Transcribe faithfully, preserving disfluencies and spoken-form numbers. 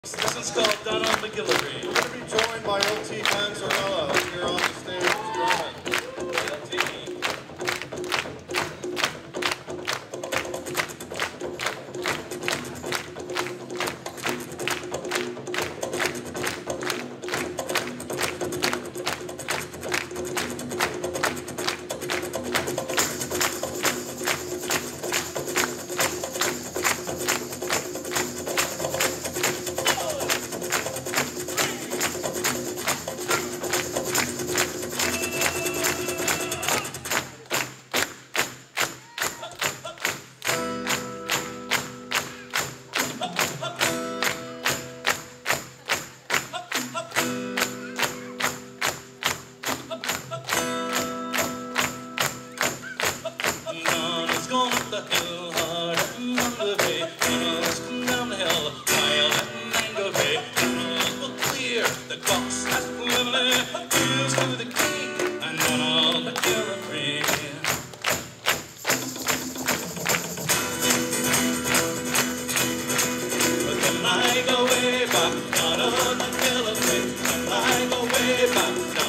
This one's called Down on Macgillavry. We're going to be joined by L T Panzarella here on the stage drumming. L T. The hill hard and Macgillavry, tunnels come down the hill, wild and Macgillavry, tunnels will clear, the clocks has Macgillavry, here's to the king, and down on Macgillavry. Then I go way back, down on Macgillavry, then I go way back.